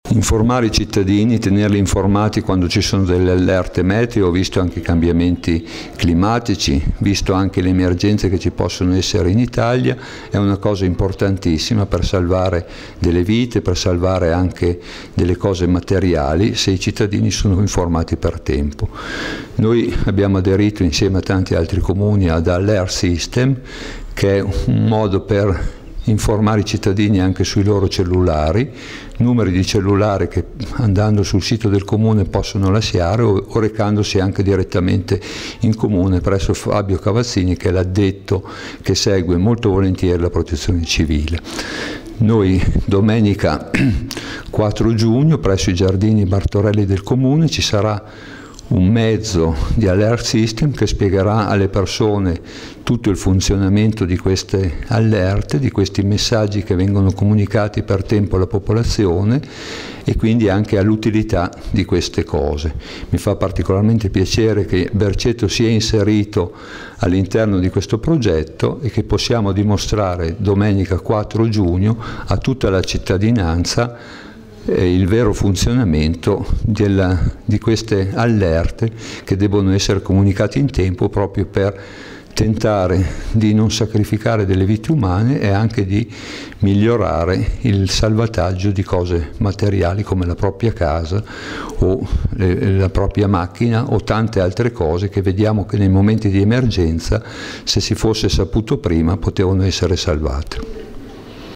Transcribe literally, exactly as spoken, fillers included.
Informare i cittadini, tenerli informati quando ci sono delle allerte meteo, visto anche i cambiamenti climatici, visto anche le emergenze che ci possono essere in Italia, è una cosa importantissima per salvare delle vite, per salvare anche delle cose materiali, se i cittadini sono informati per tempo. Noi abbiamo aderito insieme a tanti altri comuni ad Alert System, che è un modo per informare i cittadini anche sui loro cellulari, numeri di cellulare che andando sul sito del comune possono lasciare o, o recandosi anche direttamente in comune presso Fabio Cavazzini, che è l'addetto che segue molto volentieri la protezione civile. Noi domenica quattro giugno presso i giardini Martorelli del comune ci sarà un mezzo di alert system che spiegherà alle persone tutto il funzionamento di queste allerte, di questi messaggi che vengono comunicati per tempo alla popolazione e quindi anche all'utilità di queste cose. Mi fa particolarmente piacere che Berceto sia inserito all'interno di questo progetto e che possiamo dimostrare domenica quattro giugno a tutta la cittadinanza il vero funzionamento della, di queste allerte che devono essere comunicate in tempo proprio per tentare di non sacrificare delle vite umane e anche di migliorare il salvataggio di cose materiali come la propria casa o le, la propria macchina o tante altre cose che vediamo che nei momenti di emergenza, se si fosse saputo prima, potevano essere salvate.